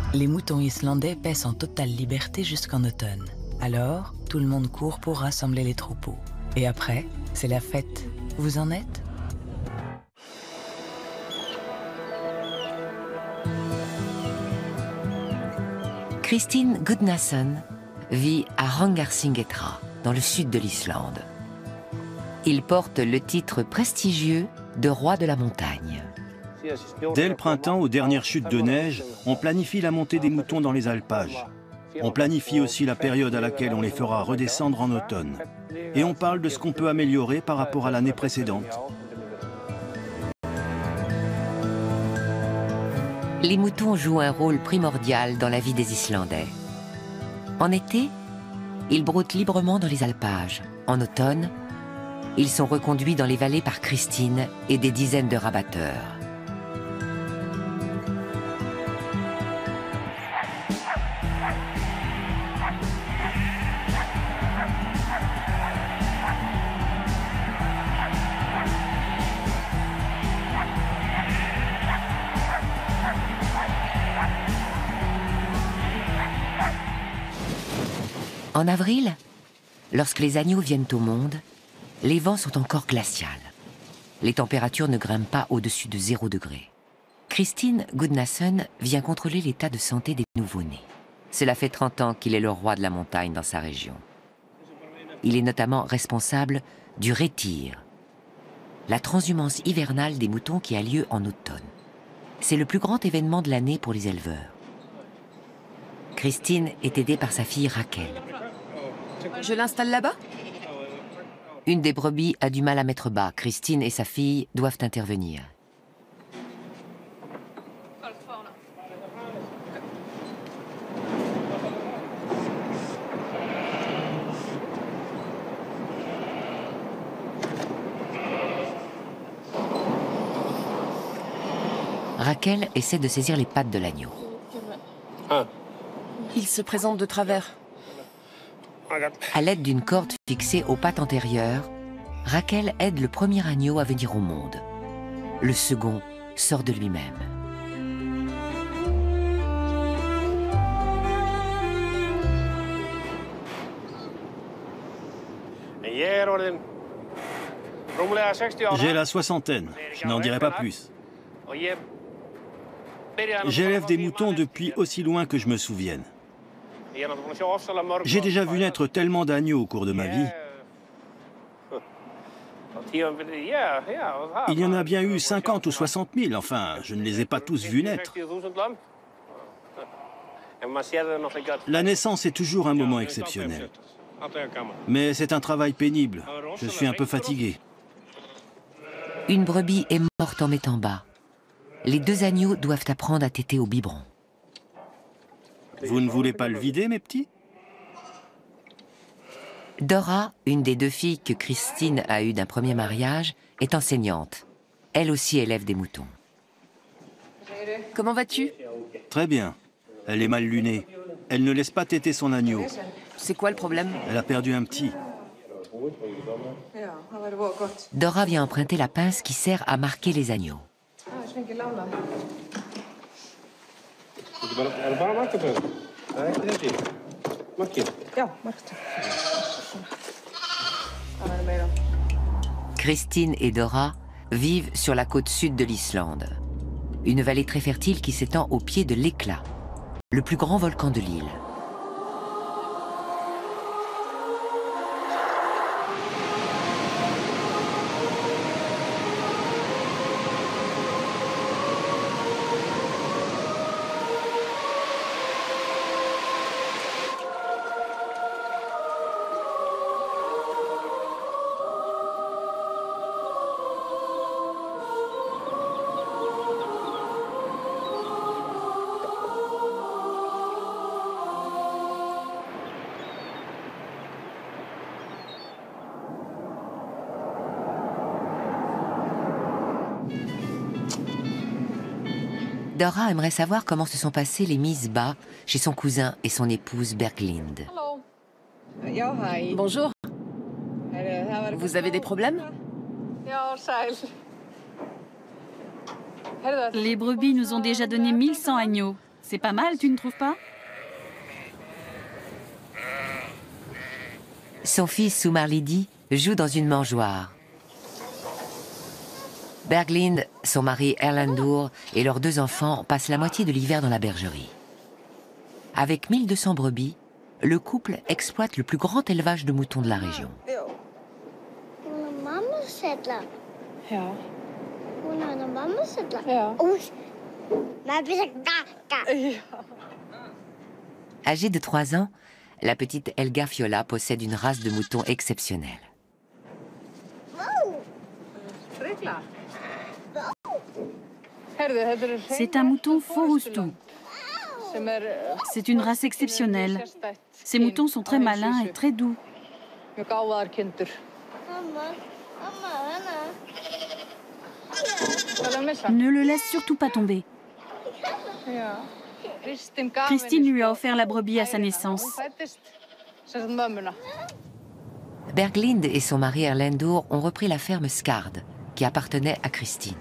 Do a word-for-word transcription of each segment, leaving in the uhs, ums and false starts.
Les moutons islandais paissent en totale liberté jusqu'en automne. Alors, tout le monde court pour rassembler les troupeaux. Et après, c'est la fête. Vous en êtes ? Kristin Gudnason vit à Rangarsingetra, dans le sud de l'Islande. Il porte le titre prestigieux de roi de la montagne. Dès le printemps, aux dernières chutes de neige, on planifie la montée des moutons dans les alpages. On planifie aussi la période à laquelle on les fera redescendre en automne. Et on parle de ce qu'on peut améliorer par rapport à l'année précédente. Les moutons jouent un rôle primordial dans la vie des Islandais. En été, ils broutent librement dans les alpages. En automne, ils sont reconduits dans les vallées par Kristin et des dizaines de rabatteurs. En avril, lorsque les agneaux viennent au monde, les vents sont encore glaciales. Les températures ne grimpent pas au-dessus de zéro degré. Kristin Gudnason vient contrôler l'état de santé des nouveau-nés. Cela fait trente ans qu'il est le roi de la montagne dans sa région. Il est notamment responsable du rétir, la transhumance hivernale des moutons qui a lieu en automne. C'est le plus grand événement de l'année pour les éleveurs. Kristin est aidée par sa fille Raquel. Je l'installe là-bas ? Une des brebis a du mal à mettre bas. Kristin et sa fille doivent intervenir. Raquel essaie de saisir les pattes de l'agneau. Il se présente de travers. À l'aide d'une corde fixée aux pattes antérieures, Raquel aide le premier agneau à venir au monde. Le second sort de lui-même. J'ai la soixantaine, je n'en dirai pas plus. J'élève des moutons depuis aussi loin que je me souvienne. J'ai déjà vu naître tellement d'agneaux au cours de ma vie. Il y en a bien eu cinquante ou soixante mille, enfin, je ne les ai pas tous vus naître. La naissance est toujours un moment exceptionnel. Mais c'est un travail pénible. Je suis un peu fatigué. Une brebis est morte en mettant bas. Les deux agneaux doivent apprendre à téter au biberon. Vous ne voulez pas le vider, mes petits? Dora, une des deux filles que Kristin a eues d'un premier mariage, est enseignante. Elle aussi élève des moutons. Comment vas-tu? Très bien. Elle est mal lunée. Elle ne laisse pas téter son agneau. C'est quoi le problème? Elle a perdu un petit. Dora vient emprunter la pince qui sert à marquer les agneaux. Kristin et Dora vivent sur la côte sud de l'Islande. Une vallée très fertile qui s'étend au pied de l'Hécla, le plus grand volcan de l'île. Dora aimerait savoir comment se sont passées les mises bas chez son cousin et son épouse Berglind. Bonjour. Vous avez des problèmes? Les brebis nous ont déjà donné mille cent agneaux. C'est pas mal, tu ne trouves pas? Son fils Soumarlidi joue dans une mangeoire. Berglind, son mari Erlendur et leurs deux enfants passent la moitié de l'hiver dans la bergerie. Avec mille deux cents brebis, le couple exploite le plus grand élevage de moutons de la région. Âgée de trois ans, la petite Helga Fiola possède une race de moutons exceptionnelle. C'est un mouton Forustou. C'est une race exceptionnelle. Ces moutons sont très malins et très doux. Ne le laisse surtout pas tomber. Christine lui a offert la brebis à sa naissance. Berglind et son mari Erlendur ont repris la ferme Skard, qui appartenait à Christine.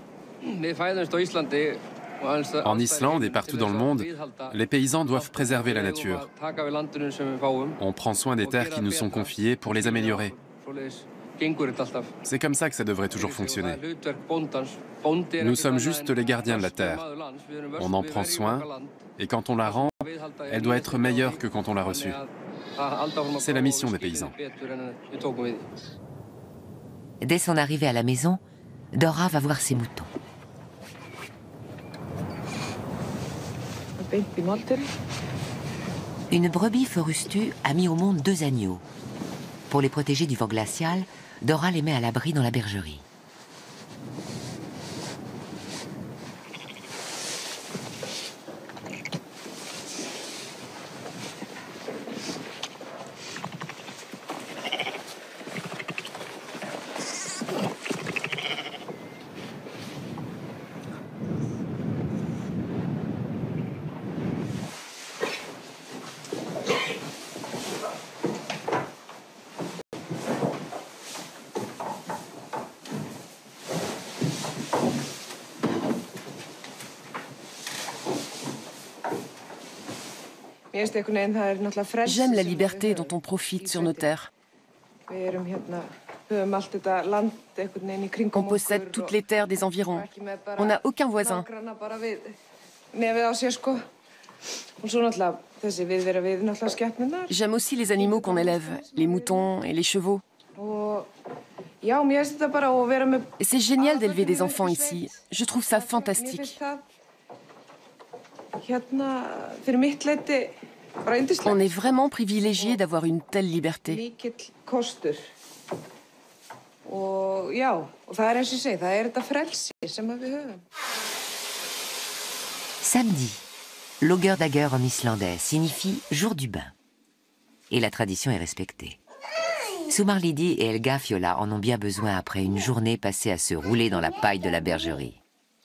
En Islande et partout dans le monde, les paysans doivent préserver la nature. On prend soin des terres qui nous sont confiées pour les améliorer. C'est comme ça que ça devrait toujours fonctionner. Nous sommes juste les gardiens de la terre. On en prend soin, et quand on la rend, elle doit être meilleure que quand on l'a reçue. C'est la mission des paysans. Dès son arrivée à la maison, Dora va voir ses moutons. Une brebis Forustuu a mis au monde deux agneaux. Pour les protéger du vent glacial, Dora les met à l'abri dans la bergerie. J'aime la liberté dont on profite sur nos terres. On possède toutes les terres des environs. On n'a aucun voisin. J'aime aussi les animaux qu'on élève, les moutons et les chevaux. Et c'est génial d'élever des enfants ici. Je trouve ça fantastique. On est vraiment privilégié d'avoir une telle liberté. Samedi, Laugardagr en islandais signifie jour du bain. Et la tradition est respectée. Soumarlidi et Helga Fiola en ont bien besoin après une journée passée à se rouler dans la paille de la bergerie.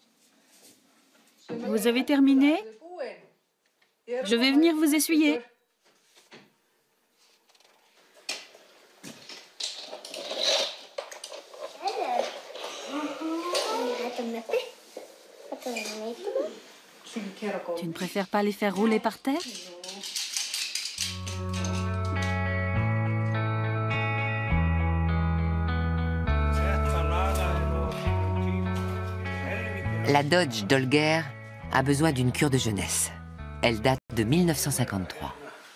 Vous avez terminé? Je vais venir vous essuyer. Tu ne préfères pas les faire rouler par terre? La Dodge d'Olger a besoin d'une cure de jeunesse. Elle date de mille neuf cent cinquante-trois.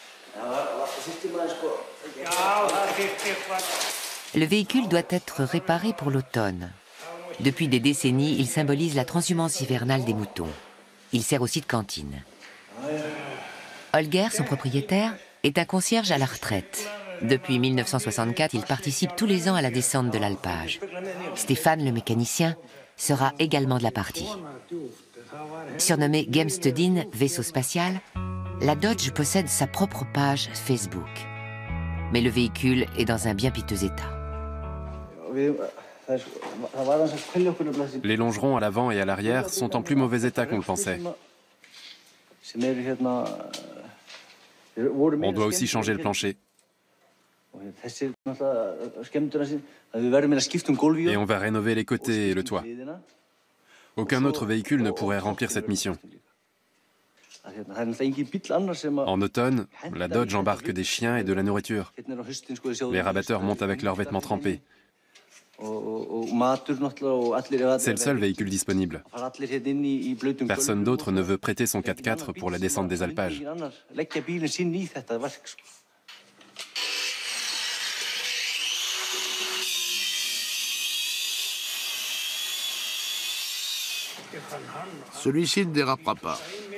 Le véhicule doit être réparé pour l'automne. Depuis des décennies, il symbolise la transhumance hivernale des moutons. Il sert aussi de cantine. Holger, son propriétaire, est un concierge à la retraite. Depuis mille neuf cent soixante-quatre, il participe tous les ans à la descente de l'alpage. Stéphane, le mécanicien, sera également de la partie. Surnommée Gemstudin, vaisseau spatial, la Dodge possède sa propre page Facebook. Mais le véhicule est dans un bien piteux état. Les longerons à l'avant et à l'arrière sont en plus mauvais état qu'on le pensait. On doit aussi changer le plancher. Et on va rénover les côtés et le toit. Aucun autre véhicule ne pourrait remplir cette mission. En automne, la Dodge embarque des chiens et de la nourriture. Les rabatteurs montent avec leurs vêtements trempés. C'est le seul véhicule disponible. Personne d'autre ne veut prêter son quatre-quatre pour la descente des alpages. Celui-ci ne dérapera pas.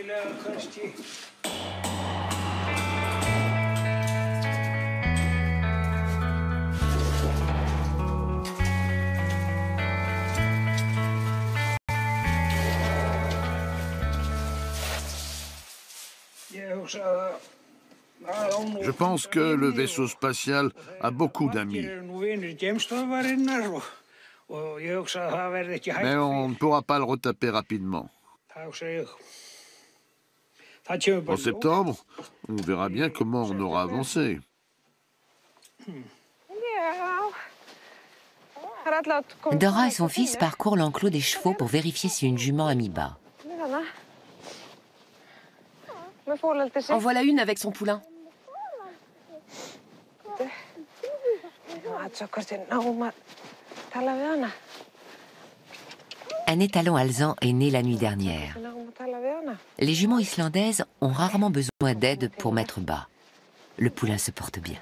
Je pense que le vaisseau spatial a beaucoup d'amis. Mais on ne pourra pas le retaper rapidement. En septembre, on verra bien comment on aura avancé. Dora et son fils parcourent l'enclos des chevaux pour vérifier si une jument a mis bas. En voilà une avec son poulain. Un étalon alezan est né la nuit dernière. Les juments islandaises ont rarement besoin d'aide pour mettre bas. Le poulain se porte bien.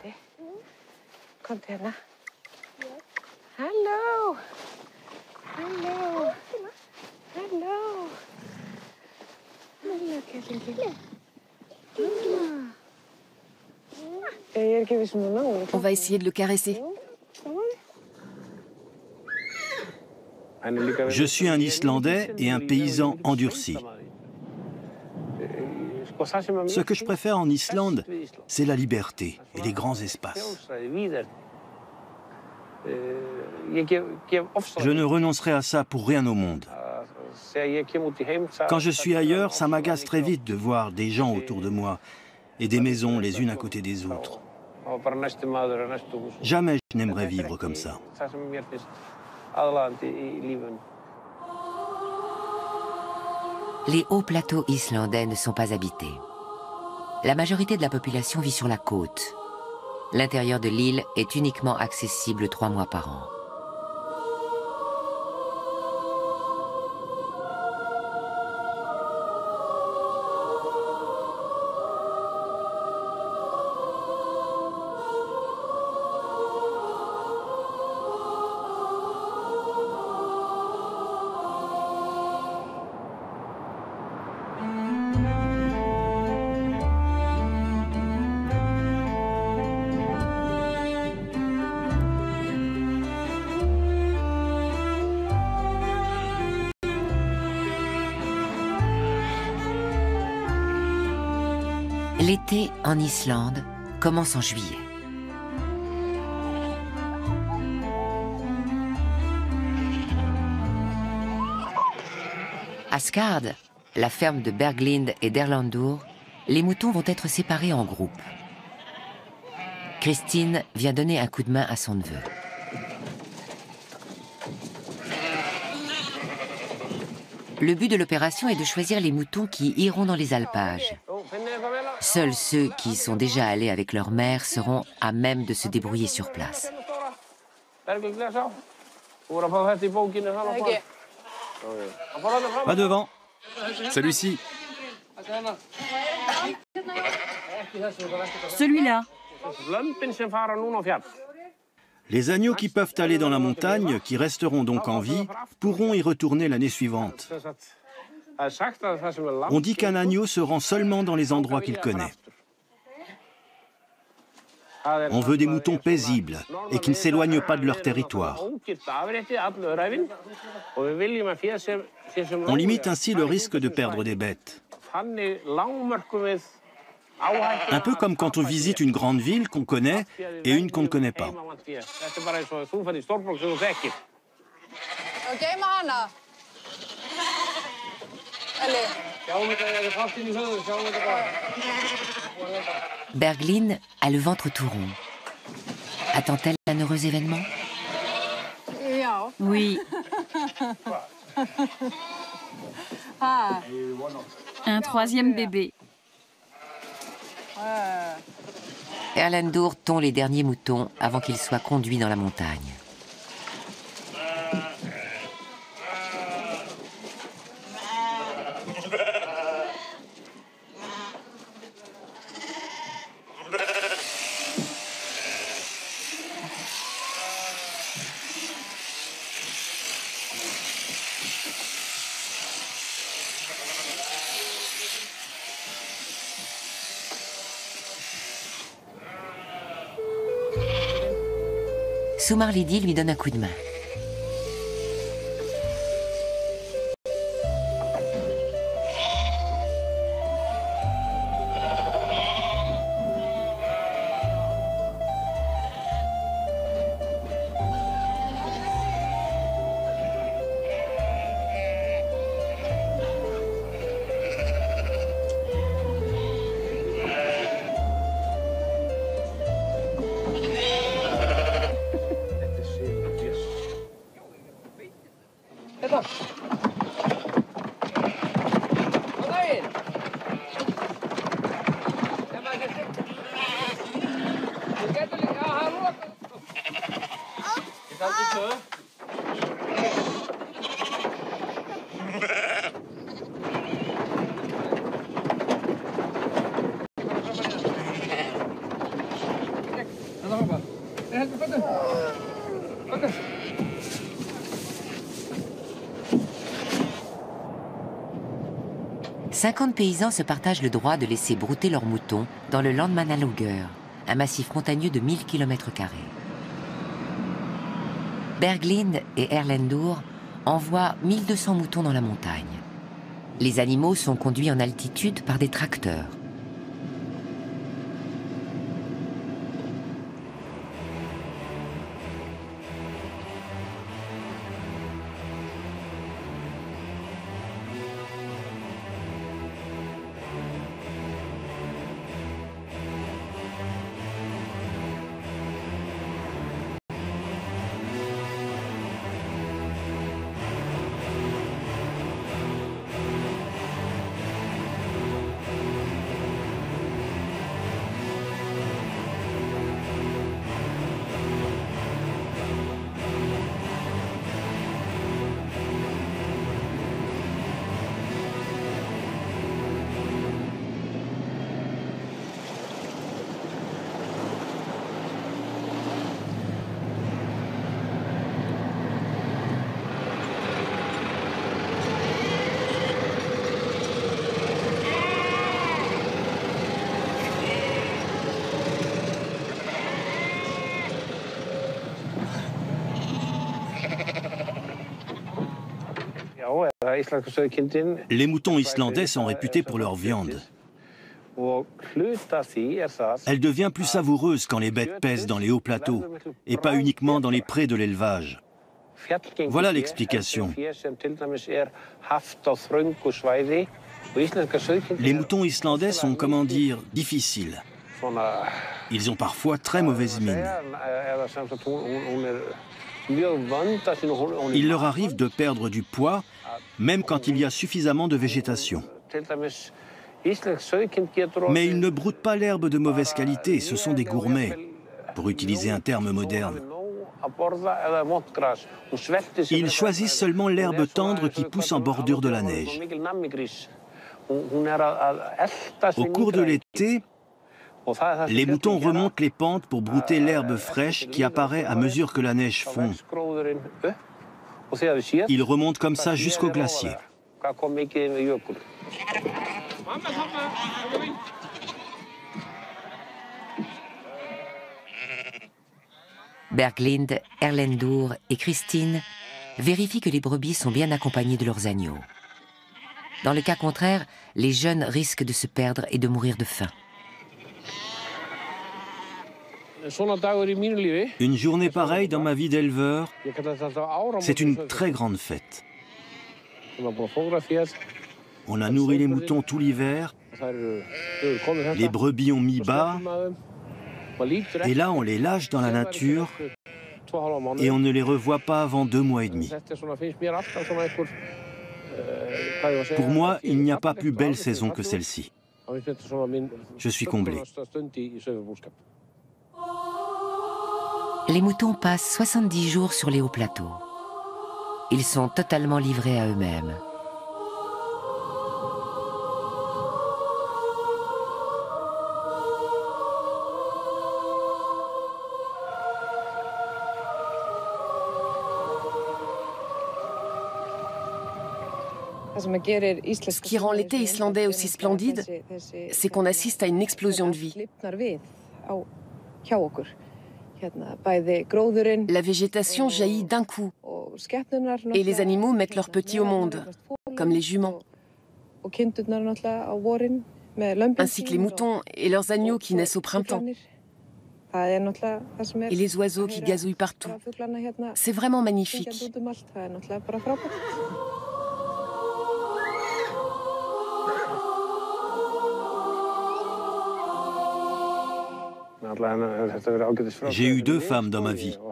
Hello. Hello. Hello. On va essayer de le caresser. Je suis un Islandais et un paysan endurci. Ce que je préfère en Islande, c'est la liberté et les grands espaces. Je ne renoncerai à ça pour rien au monde. Quand je suis ailleurs, ça m'agace très vite de voir des gens autour de moi et des maisons les unes à côté des autres. Jamais je n'aimerais vivre comme ça. Les hauts plateaux islandais ne sont pas habités. La majorité de la population vit sur la côte. L'intérieur de l'île est uniquement accessible trois mois par an. L'été en Islande commence en juillet. À Skard, la ferme de Berglind et d'Erlandur, les moutons vont être séparés en groupes. Christine vient donner un coup de main à son neveu. Le but de l'opération est de choisir les moutons qui iront dans les alpages. Seuls ceux qui sont déjà allés avec leur mère seront à même de se débrouiller sur place. Pas devant. Celui-ci. Celui-là. Les agneaux qui peuvent aller dans la montagne, qui resteront donc en vie, pourront y retourner l'année suivante. On dit qu'un agneau se rend seulement dans les endroits qu'il connaît. On veut des moutons paisibles et qui ne s'éloignent pas de leur territoire. On limite ainsi le risque de perdre des bêtes. Un peu comme quand on visite une grande ville qu'on connaît et une qu'on ne connaît pas. Berglind a le ventre tout rond. Attend-elle un heureux événement? Oui. Un troisième bébé. Erlendur tond les derniers moutons avant qu'ils soient conduits dans la montagne. Sumarlidi lui donne un coup de main. cinquante paysans se partagent le droit de laisser brouter leurs moutons dans le Landmannalaugar, un massif montagneux de mille kilomètres carrés. Berglind et Erlendur envoient mille deux cents moutons dans la montagne. Les animaux sont conduits en altitude par des tracteurs. Les moutons islandais sont réputés pour leur viande. Elle devient plus savoureuse quand les bêtes pèsent dans les hauts plateaux et pas uniquement dans les prés de l'élevage. Voilà l'explication. Les moutons islandais sont, comment dire, difficiles. Ils ont parfois très mauvaise mine. Il leur arrive de perdre du poids, même quand il y a suffisamment de végétation. Mais ils ne broutent pas l'herbe de mauvaise qualité, ce sont des gourmets, pour utiliser un terme moderne. Ils choisissent seulement l'herbe tendre qui pousse en bordure de la neige. Au cours de l'été, les moutons remontent les pentes pour brouter l'herbe fraîche qui apparaît à mesure que la neige fond. Ils remontent comme ça jusqu'au glacier. Berglind, Erlendur et Kristin vérifient que les brebis sont bien accompagnées de leurs agneaux. Dans le cas contraire, les jeunes risquent de se perdre et de mourir de faim. Une journée pareille dans ma vie d'éleveur, c'est une très grande fête. On a nourri les moutons tout l'hiver, les brebis ont mis bas, et là on les lâche dans la nature et on ne les revoit pas avant deux mois et demi. Pour moi, il n'y a pas plus belle saison que celle-ci. Je suis comblé. Les moutons passent soixante-dix jours sur les hauts plateaux. Ils sont totalement livrés à eux-mêmes. Ce qui rend l'été islandais aussi splendide, c'est qu'on assiste à une explosion de vie. La végétation jaillit d'un coup et les animaux mettent leurs petits au monde, comme les juments, ainsi que les moutons et leurs agneaux qui naissent au printemps, et les oiseaux qui gazouillent partout. C'est vraiment magnifique. J'ai eu deux femmes dans ma vie.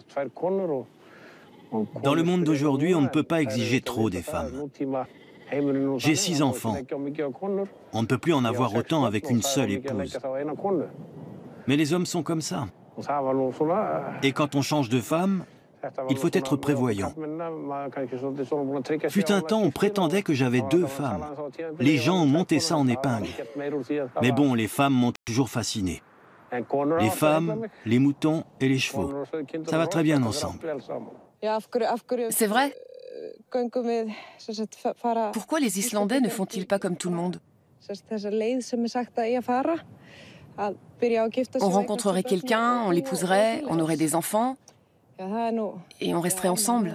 Dans le monde d'aujourd'hui, on ne peut pas exiger trop des femmes. J'ai six enfants. On ne peut plus en avoir autant avec une seule épouse. Mais les hommes sont comme ça. Et quand on change de femme, il faut être prévoyant. Fut un temps, on prétendait que j'avais deux femmes. Les gens ont monté ça en épingle. Mais bon, les femmes m'ont toujours fasciné. Les femmes, les moutons et les chevaux. Ça va très bien ensemble. C'est vrai? Pourquoi les Islandais ne font-ils pas comme tout le monde? On rencontrerait quelqu'un, on l'épouserait, on aurait des enfants, et on resterait ensemble.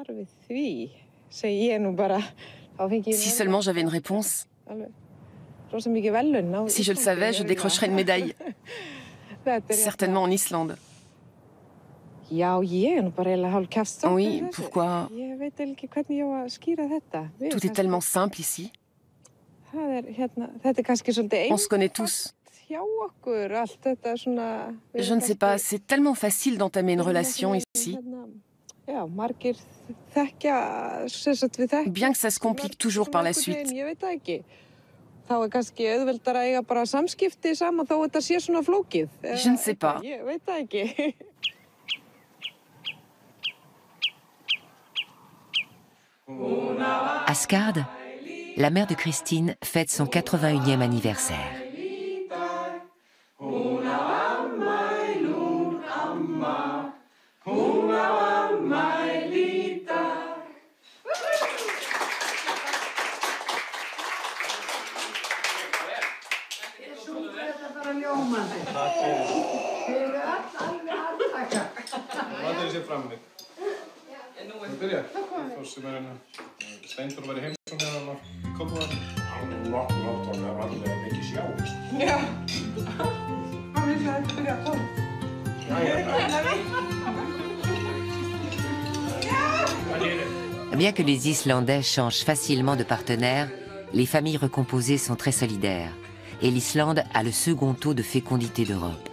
Si seulement j'avais une réponse. Si je le savais, je décrocherais une médaille. Certainement en Islande. Oui, pourquoi? Tout est tellement simple ici. On se connaît tous. Je ne sais pas, c'est tellement facile d'entamer une relation ici. Bien que ça se complique toujours par la suite. Je ne sais pas. Asgard, la mère de Kristín, fête son quatre-vingt-unième anniversaire. Bien que les Islandais changent facilement de partenaire, les familles recomposées sont très solidaires. Et l'Islande a le second taux de fécondité d'Europe.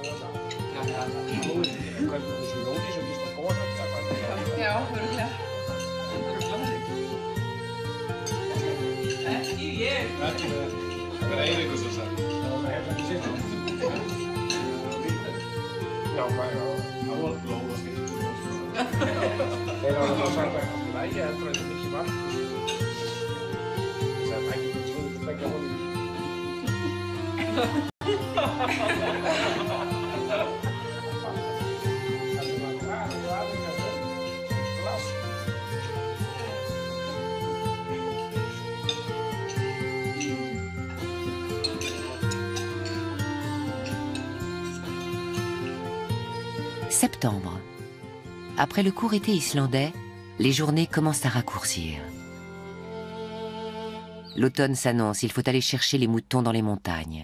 Septembre. Après le court été islandais, les journées commencent à raccourcir. L'automne s'annonce, il faut aller chercher les moutons dans les montagnes.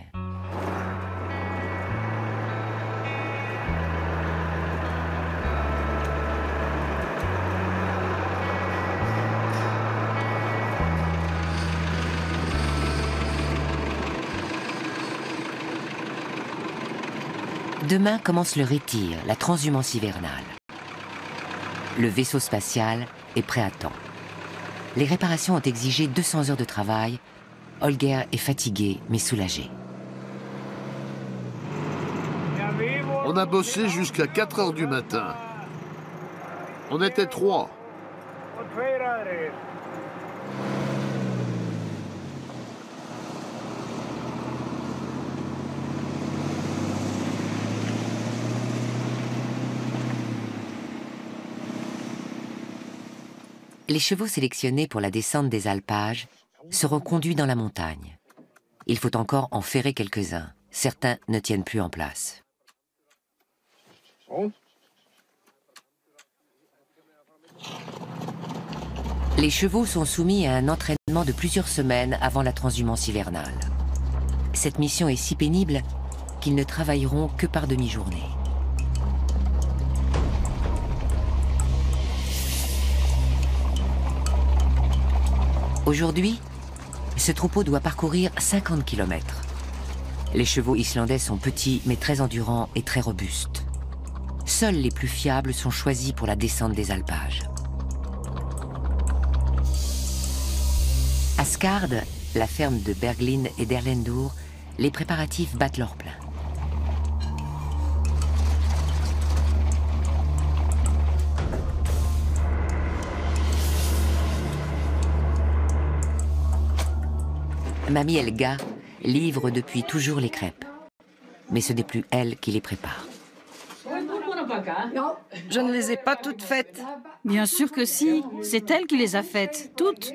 Demain commence le rétir, la transhumance hivernale. Le vaisseau spatial est prêt à temps. Les réparations ont exigé deux cents heures de travail. Holger est fatigué, mais soulagé. On a bossé jusqu'à quatre heures du matin. On était trois. Les chevaux sélectionnés pour la descente des alpages seront conduits dans la montagne. Il faut encore en ferrer quelques-uns. Certains ne tiennent plus en place. Les chevaux sont soumis à un entraînement de plusieurs semaines avant la transhumance hivernale. Cette mission est si pénible qu'ils ne travailleront que par demi-journée. Aujourd'hui, ce troupeau doit parcourir cinquante kilomètres. Les chevaux islandais sont petits mais très endurants et très robustes. Seuls les plus fiables sont choisis pour la descente des alpages. À Skard, la ferme de Berglin et d'Erlendur, les préparatifs battent leur plein. Mamie Helga livre depuis toujours les crêpes. Mais ce n'est plus elle qui les prépare. Je ne les ai pas toutes faites. Bien sûr que si, c'est elle qui les a faites, toutes.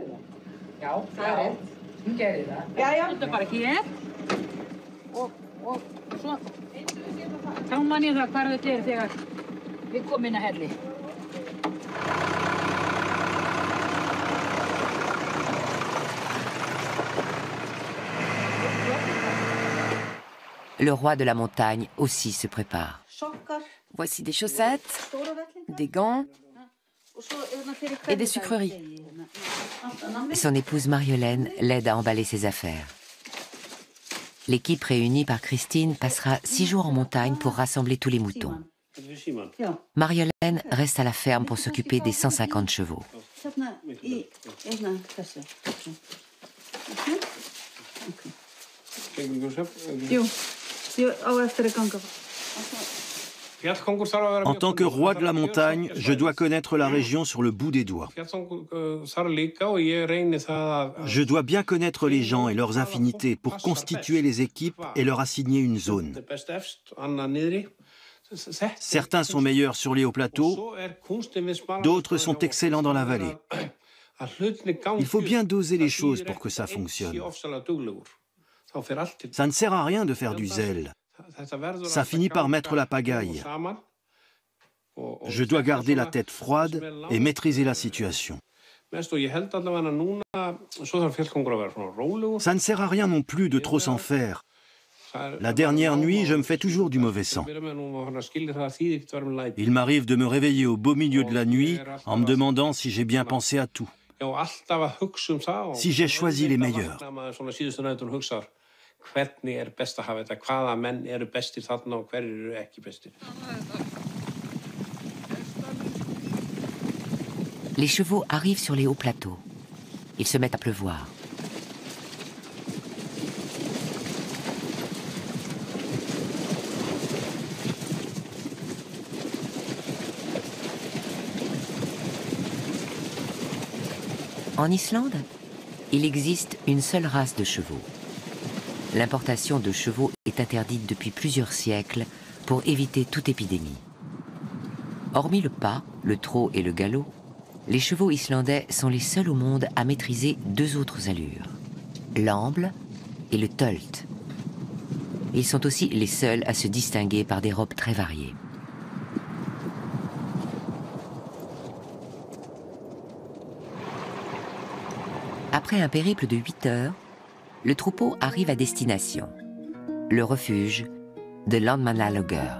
Le roi de la montagne aussi se prépare. Voici des chaussettes, des gants et des sucreries. Son épouse Mariolène l'aide à emballer ses affaires. L'équipe réunie par Christine passera six jours en montagne pour rassembler tous les moutons. Mariolène reste à la ferme pour s'occuper des cent cinquante chevaux. En tant que roi de la montagne, je dois connaître la région sur le bout des doigts. Je dois bien connaître les gens et leurs affinités pour constituer les équipes et leur assigner une zone. Certains sont meilleurs sur les hauts plateaux, d'autres sont excellents dans la vallée. Il faut bien doser les choses pour que ça fonctionne. Ça ne sert à rien de faire du zèle. Ça finit par mettre la pagaille. Je dois garder la tête froide et maîtriser la situation. Ça ne sert à rien non plus de trop s'en faire. La dernière nuit, je me fais toujours du mauvais sang. Il m'arrive de me réveiller au beau milieu de la nuit en me demandant si j'ai bien pensé à tout, si j'ai choisi les meilleurs. Les chevaux arrivent sur les hauts plateaux. Ils se mettent à pleuvoir. En Islande, il existe une seule race de chevaux. L'importation de chevaux est interdite depuis plusieurs siècles pour éviter toute épidémie. Hormis le pas, le trot et le galop, les chevaux islandais sont les seuls au monde à maîtriser deux autres allures, l'amble et le tölt. Ils sont aussi les seuls à se distinguer par des robes très variées. Après un périple de huit heures, le troupeau arrive à destination, le refuge de Landmannalaugar.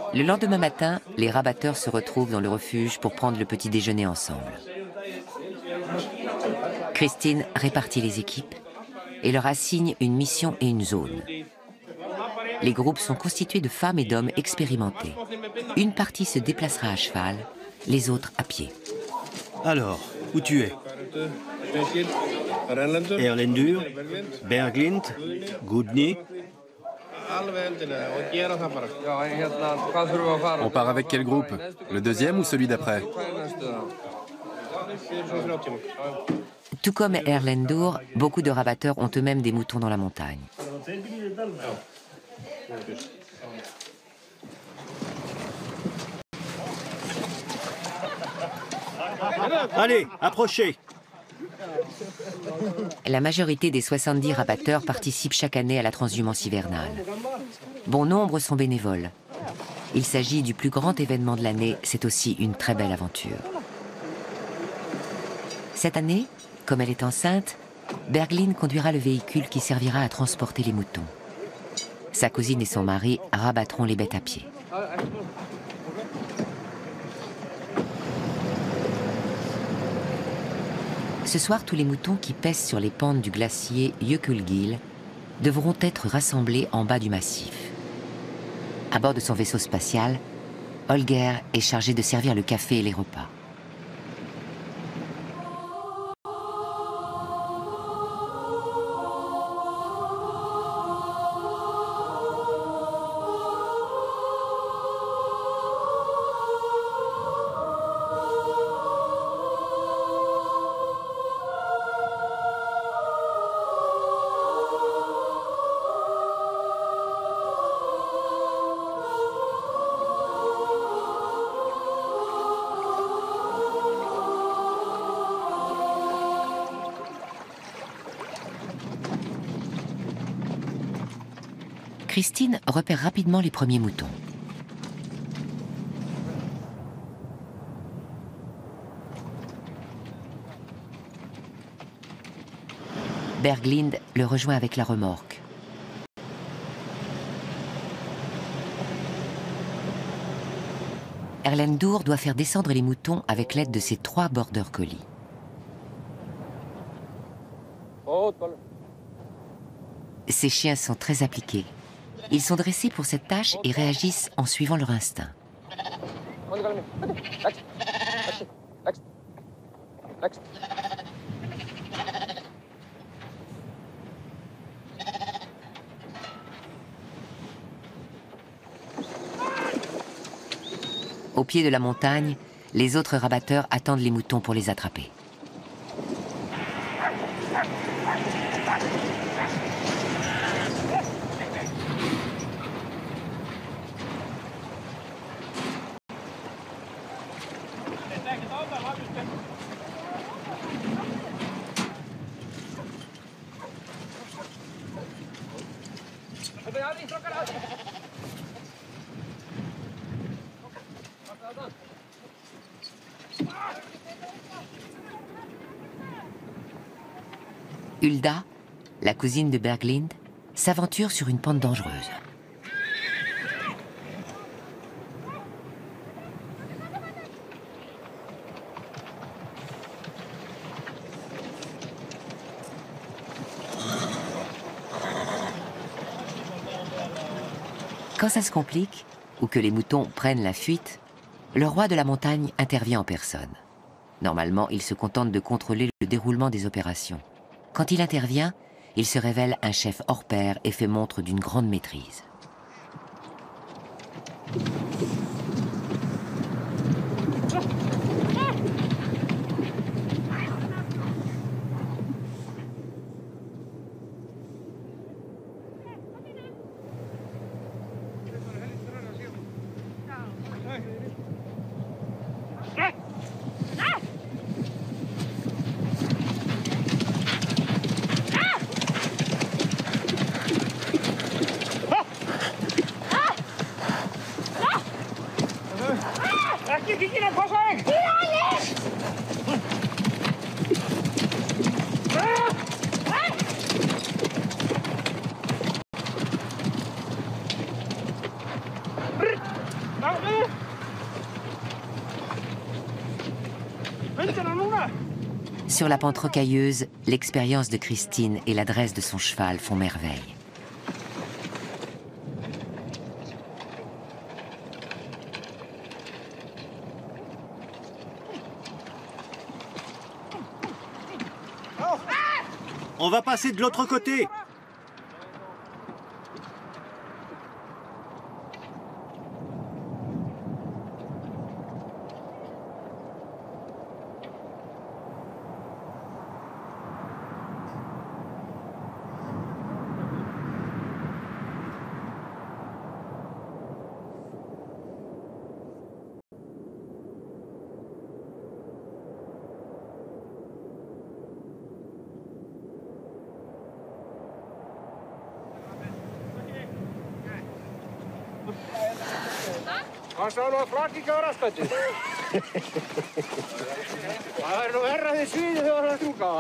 Le lendemain matin, les rabatteurs se retrouvent dans le refuge pour prendre le petit déjeuner ensemble. Christine répartit les équipes et leur assigne une mission et une zone. Les groupes sont constitués de femmes et d'hommes expérimentés. Une partie se déplacera à cheval, les autres à pied. Alors, où tu es? Erlendur, Berglind, Gudny. On part avec quel groupe? Le deuxième ou celui d'après? Tout comme Erlendur, beaucoup de rabatteurs ont eux-mêmes des moutons dans la montagne. Allez, approchez! La majorité des soixante-dix rabatteurs participent chaque année à la transhumance hivernale. Bon nombre sont bénévoles. Il s'agit du plus grand événement de l'année, c'est aussi une très belle aventure. Cette année, comme elle est enceinte, Berglind conduira le véhicule qui servira à transporter les moutons. Sa cousine et son mari rabattront les bêtes à pied. Ce soir, tous les moutons qui pèsent sur les pentes du glacier Jökulgil devront être rassemblés en bas du massif. À bord de son vaisseau spatial, Holger est chargé de servir le café et les repas. Christine repère rapidement les premiers moutons. Berglind le rejoint avec la remorque. Erlendur doit faire descendre les moutons avec l'aide de ses trois border collies. Ces chiens sont très appliqués. Ils sont dressés pour cette tâche et réagissent en suivant leur instinct. Au pied de la montagne, les autres rabatteurs attendent les moutons pour les attraper. Hulda, la cousine de Berglind, s'aventure sur une pente dangereuse. Quand ça se complique, ou que les moutons prennent la fuite, le roi de la montagne intervient en personne. Normalement, il se contente de contrôler le déroulement des opérations. Quand il intervient, il se révèle un chef hors pair et fait montre d'une grande maîtrise. Sur la pente rocailleuse, l'expérience de Christine et l'adresse de son cheval font merveille. On va passer de l'autre côté. Hann sá nú að flakki var aðstættu. Það er nú verra því sviði þegar það strúka.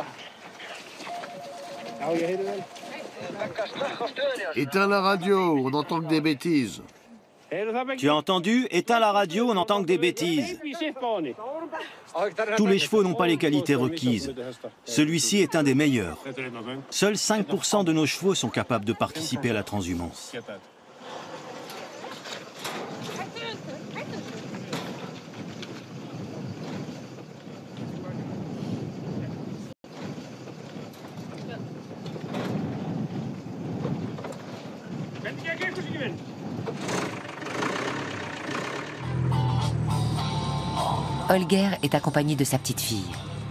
Já, ég heyri vel. Éteins la radio, on entend que des bêtises. Tu as entendu? Éteins la radio, on n'entend que des bêtises. Tous les chevaux n'ont pas les qualités requises. Celui-ci est un des meilleurs. Seuls cinq pour cent de nos chevaux sont capables de participer à la transhumance. Holger est accompagné de sa petite fille.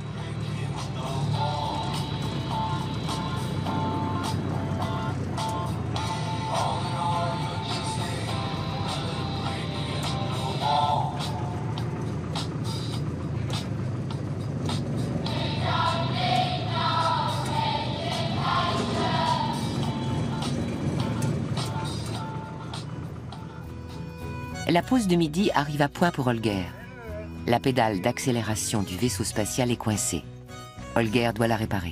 La pause de midi arrive à point pour Holger. La pédale d'accélération du vaisseau spatial est coincée. Holger doit la réparer.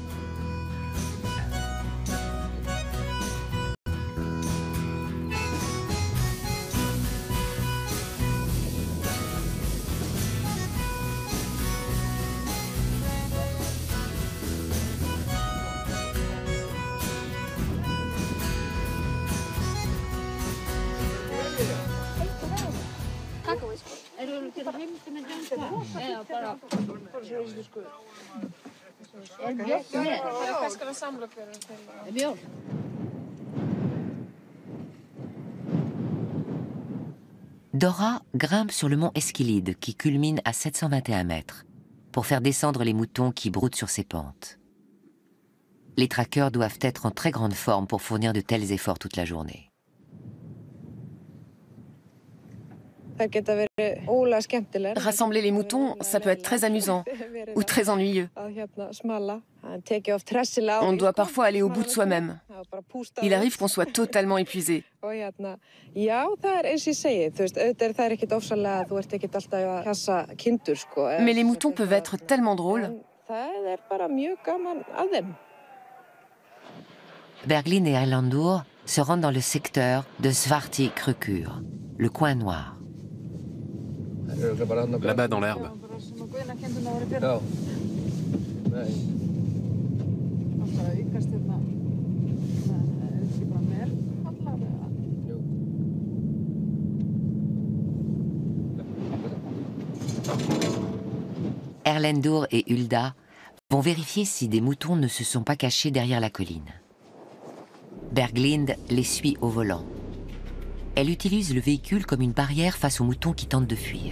Dora grimpe sur le mont Esquilide qui culmine à sept cent vingt et un mètres pour faire descendre les moutons qui broutent sur ses pentes. Les traqueurs doivent être en très grande forme pour fournir de tels efforts toute la journée. Rassembler les moutons, ça peut être très amusant ou très ennuyeux. On doit parfois aller au bout de soi-même. Il arrive qu'on soit totalement épuisé. Mais les moutons peuvent être tellement drôles. Berglin et Erlendur se rendent dans le secteur de Svarti Krökur, le coin noir. Là-bas dans l'herbe. Erlendur et Hulda vont vérifier si des moutons ne se sont pas cachés derrière la colline. Berglind les suit au volant. Elle utilise le véhicule comme une barrière face aux moutons qui tentent de fuir.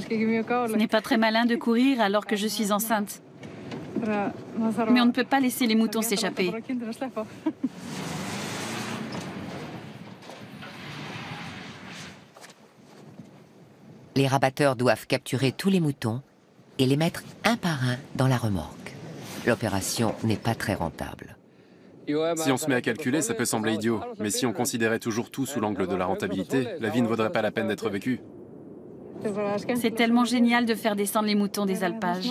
Ce n'est pas très malin de courir alors que je suis enceinte. Mais on ne peut pas laisser les moutons s'échapper. Les rabatteurs doivent capturer tous les moutons et les mettre un par un dans la remorque. L'opération n'est pas très rentable. Si on se met à calculer, ça peut sembler idiot. Mais si on considérait toujours tout sous l'angle de la rentabilité, la vie ne vaudrait pas la peine d'être vécue. C'est tellement génial de faire descendre les moutons des alpages.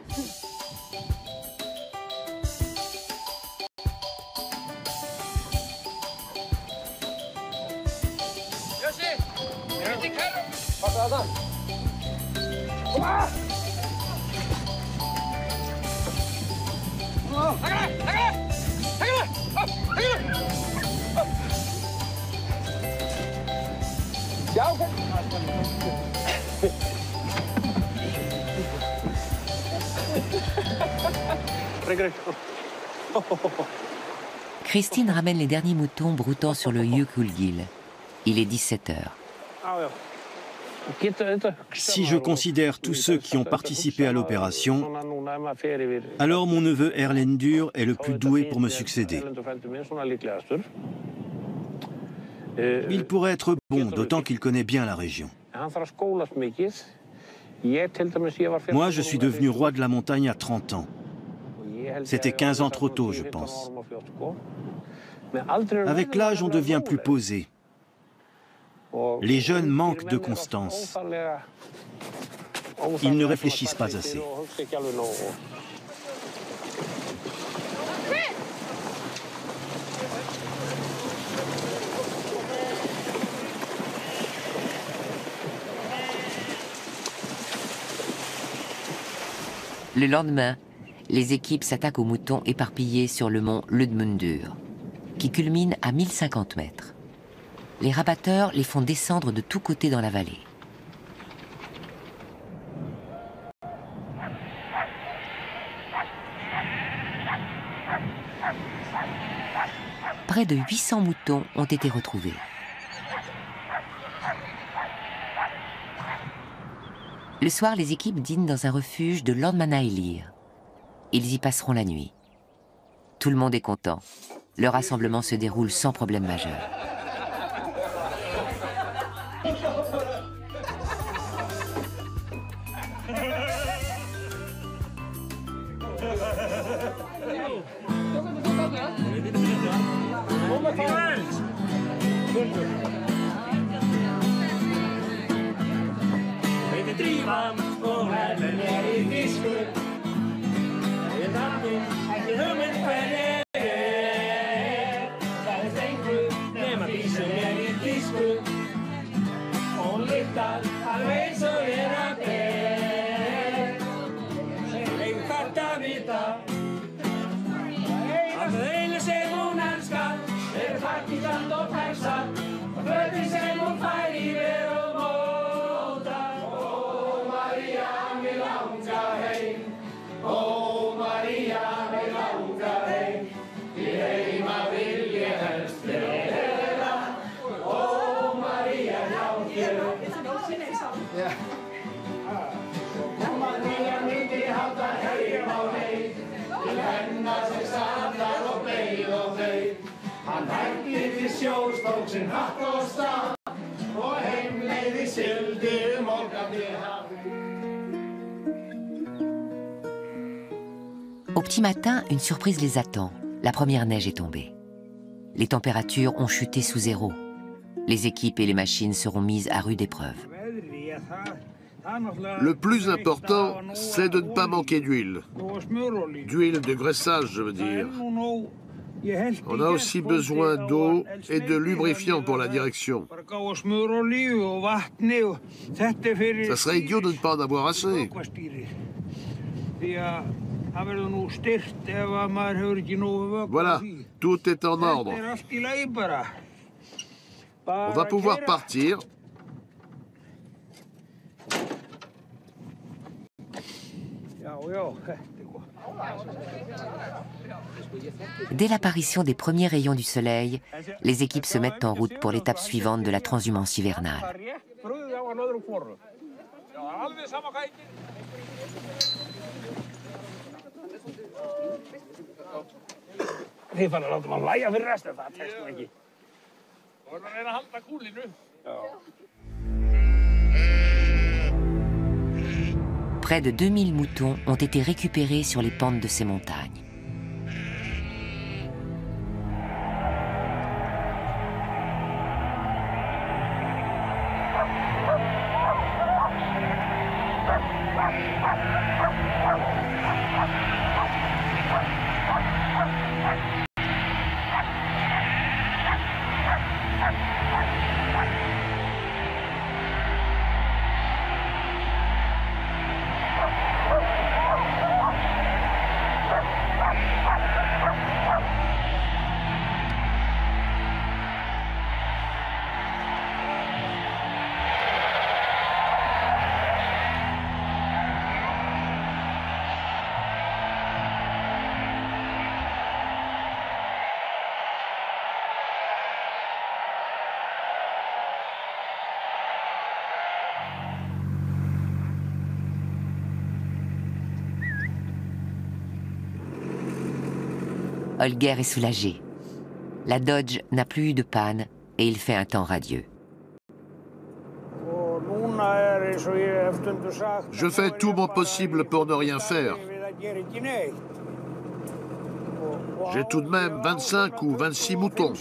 Christine ramène les derniers moutons broutant sur le Jökulgil. Il est dix-sept heures. Si je considère tous ceux qui ont participé à l'opération, alors mon neveu Erlendur est le plus doué pour me succéder. Il pourrait être bon, d'autant qu'il connaît bien la région. Moi, je suis devenu roi de la montagne à trente ans. C'était quinze ans trop tôt, je pense. Avec l'âge, on devient plus posé. Les jeunes manquent de constance. Ils ne réfléchissent pas assez. Le lendemain, les équipes s'attaquent aux moutons éparpillés sur le mont Ludmundur, qui culmine à mille cinquante mètres. Les rabatteurs les font descendre de tous côtés dans la vallée. Près de huit cents moutons ont été retrouvés. Le soir, les équipes dînent dans un refuge de Landmannalír. Ils y passeront la nuit. Tout le monde est content. Le rassemblement se déroule sans problème majeur. Au petit matin, une surprise les attend. La première neige est tombée. Les températures ont chuté sous zéro. Les équipes et les machines seront mises à rude épreuve. Le plus important, c'est de ne pas manquer d'huile. D'huile de graissage, je veux dire. On a aussi besoin d'eau et de lubrifiant pour la direction. Ça serait idiot de ne pas en avoir assez. Voilà, tout est en ordre. On va pouvoir partir. Dès l'apparition des premiers rayons du soleil, les équipes se mettent en route pour l'étape suivante de la transhumance hivernale. Þið fara að láta maður lægja fyrir restina, það tekst nú ekki. Þú voru að reyna að halda kúlinu. Près de deux mille moutons ont été récupérés sur les pentes de ces montagnes. Holger est soulagé. La Dodge n'a plus eu de panne et il fait un temps radieux. Je fais tout mon possible pour ne rien faire. J'ai tout de même vingt-cinq ou vingt-six moutons.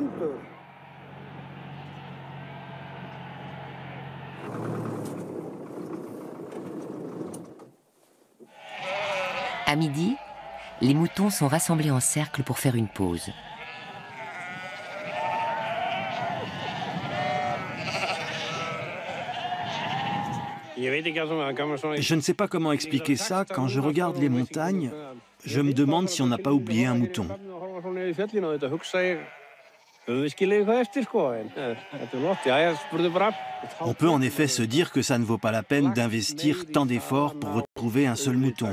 À midi, les moutons sont rassemblés en cercle pour faire une pause. Je ne sais pas comment expliquer ça. Quand je regarde les montagnes, je me demande si on n'a pas oublié un mouton. On peut en effet se dire que ça ne vaut pas la peine d'investir tant d'efforts pour retrouver un seul mouton.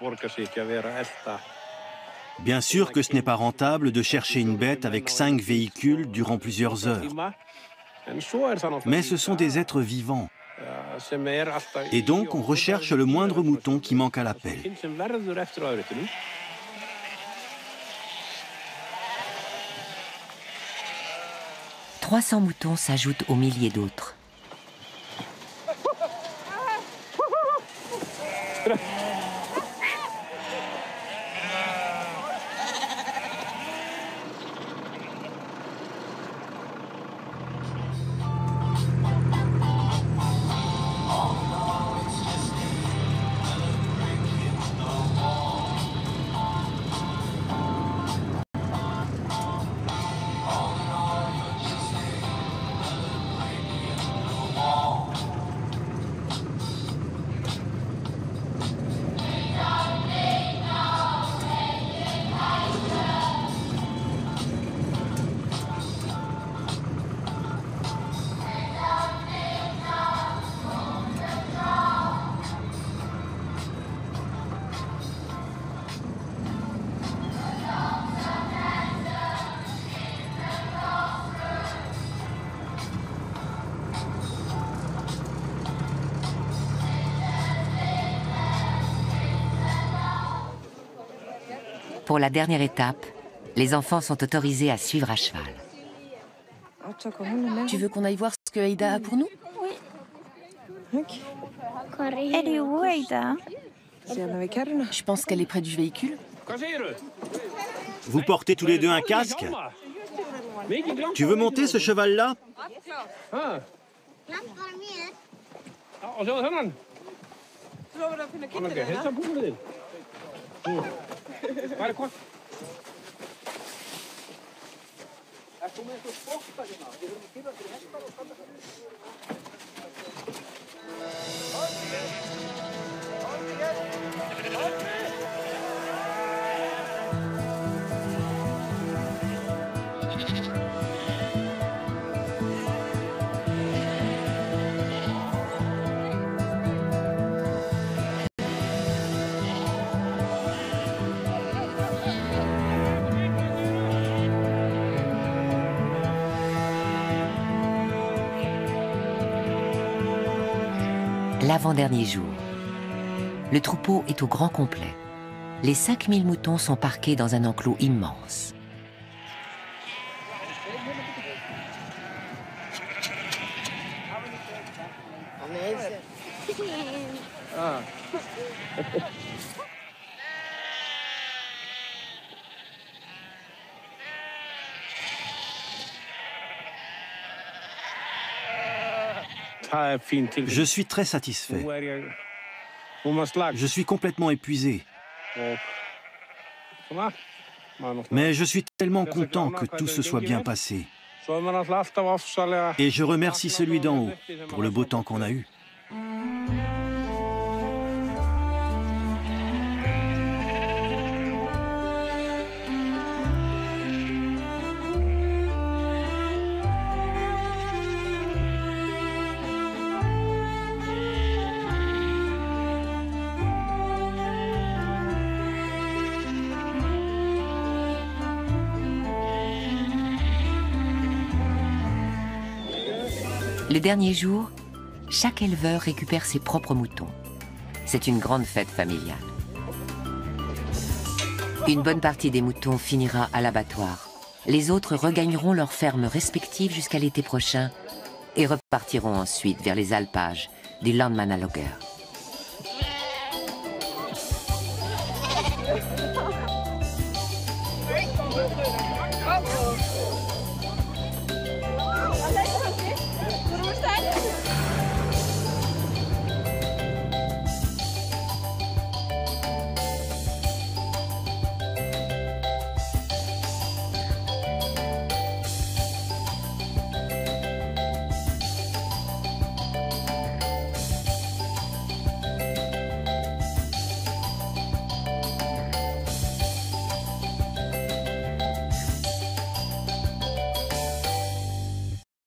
Bien sûr que ce n'est pas rentable de chercher une bête avec cinq véhicules durant plusieurs heures. Mais ce sont des êtres vivants. Et donc on recherche le moindre mouton qui manque à l'appel. trois cents moutons s'ajoutent aux milliers d'autres. Pour la dernière étape, les enfants sont autorisés à suivre à cheval. Tu veux qu'on aille voir ce que Aïda a pour nous? Oui. Elle est où, Aïda? Je pense qu'elle est près du véhicule. Vous portez tous les deux un casque? Tu veux monter ce cheval-là? l'avant-dernier jour. Le troupeau est au grand complet. Les cinq mille moutons sont parqués dans un enclos immense. Ah. Je suis très satisfait. Je suis complètement épuisé. Mais je suis tellement content que tout se soit bien passé. Et je remercie celui d'en haut pour le beau temps qu'on a eu. Le dernier jour, chaque éleveur récupère ses propres moutons. C'est une grande fête familiale. Une bonne partie des moutons finira à l'abattoir. Les autres regagneront leurs fermes respectives jusqu'à l'été prochain et repartiront ensuite vers les alpages du Landmannalaugar. Oh.